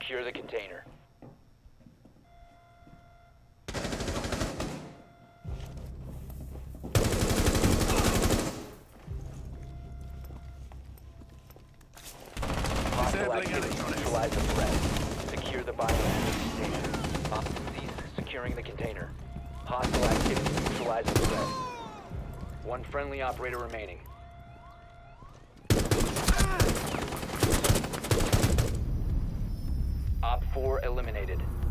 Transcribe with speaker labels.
Speaker 1: Secure the container. Hostile activity. Neutralize the threat. Secure the biohazard container. Cease securing the container. Hostile activity. Neutralize the threat. One friendly operator remaining. Op 4 eliminated.